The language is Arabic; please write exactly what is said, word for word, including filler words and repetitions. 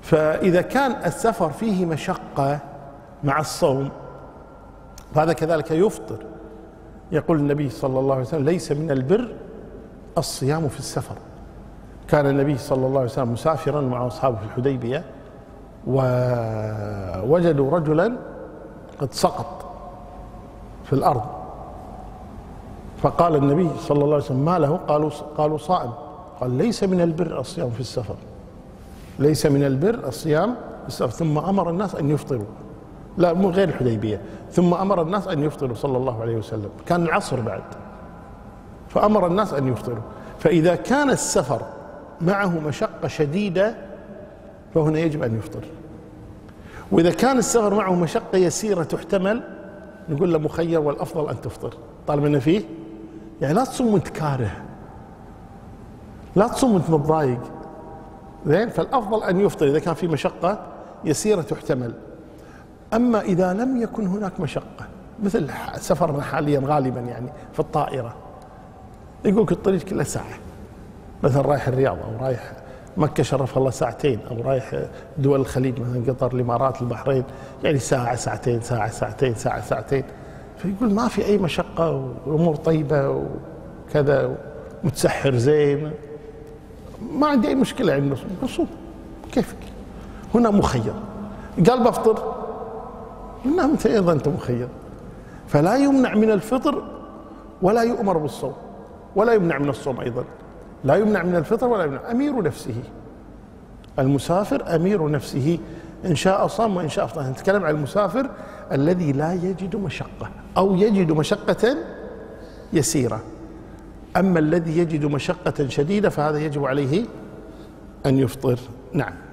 فإذا كان السفر فيه مشقة مع الصوم فهذا كذلك يفطر. يقول النبي صلى الله عليه وسلم: ليس من البر الصيام في السفر. كان النبي صلى الله عليه وسلم مسافرا مع أصحابه في الحديبية، ووجدوا رجلا قد سقط في الأرض، فقال النبي صلى الله عليه وسلم: ما له؟ قالوا قالوا صائم. قال: ليس من البر الصيام في السفر، ليس من البر الصيام في السفر. ثم أمر الناس أن يفطروا، لا مو غير الحديبية، ثم أمر الناس أن يفطروا صلى الله عليه وسلم، كان العصر بعد، فأمر الناس أن يفطروا. فإذا كان السفر معه مشقة شديدة فهنا يجب أن يفطر. وإذا كان السفر معه مشقة يسيرة تحتمل نقول له مخير والأفضل أن تفطر طالما أنه فيه، يعني لا تصوم وانت كاره، لا تصوم وانت متضايق، زين. فالأفضل أن يفطر إذا كان في مشقة يسيرة تحتمل. أما إذا لم يكن هناك مشقة مثل سفرنا حاليا غالبا يعني في الطائرة، يقولك الطريق كله ساعة، مثلا رايح الرياض أو رايح مكة شرفها الله ساعتين، أو رايح دول الخليج مثلا قطر الإمارات البحرين يعني ساعة ساعتين ساعة ساعتين ساعة ساعتين، فيقول ما في أي مشقة وأمور طيبة وكذا متسحر زين، ما عندي أي مشكلة عند نصوم كيفك. هنا مخير، قال بفطر، قلنا أنت أيضا أنت مخير. فلا يمنع من الفطر ولا يؤمر بالصوم، ولا يمنع من الصوم أيضا، لا يمنع من الفطر ولا يمنع. أمير نفسه، المسافر أمير نفسه، إن شاء صام وإن شاء أفطر. نتكلم عن المسافر الذي لا يجد مشقة أو يجد مشقة يسيرة. أما الذي يجد مشقة شديدة فهذا يجب عليه أن يفطر. نعم.